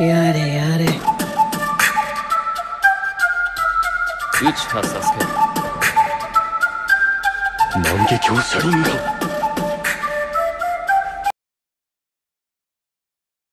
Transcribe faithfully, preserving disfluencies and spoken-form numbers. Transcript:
やれやれ。 内葉サスケ。 万華鏡車輪が